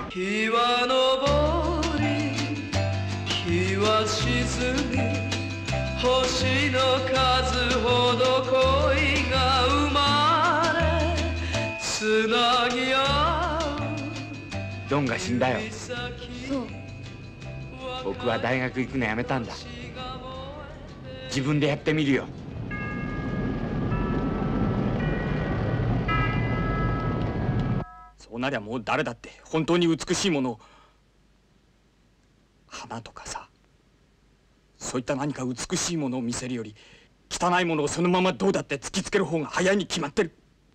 日は昇り日は沈み、星の数ほど恋が生まれつなぎ合う。 ドンが死んだよ。 そう。 僕は大学行くのやめたんだ。自分でやってみるよ。 そうなりゃもう誰だって本当に美しいものを、花とかさ、そういった何か美しいものを見せるより汚いものをそのままどうだって突きつける方が早いに決まってる。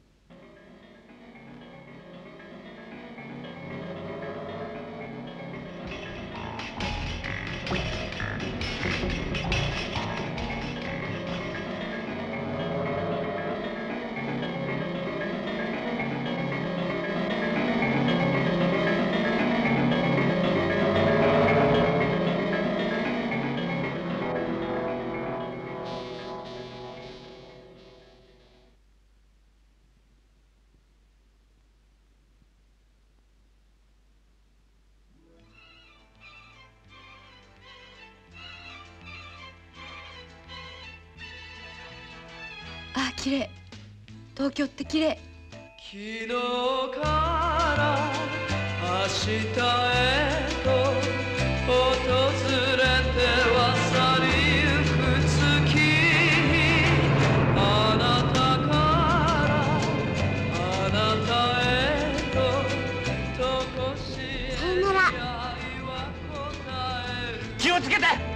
あ、綺麗。東京って綺麗。 昨日から明日へと訪れては去りゆく月、あなたからあなたへととこしえに愛は答える。 気をつけて。